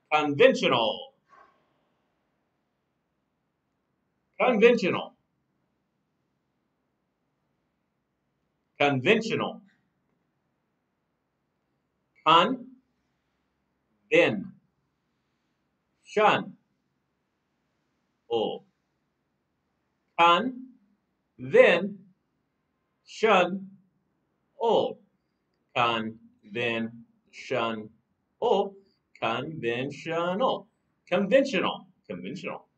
conventional, conventional, conventional, con, then, shun, oh, con, then, shun, oh, con, then, shun, oh, conventional, conventional, conventional.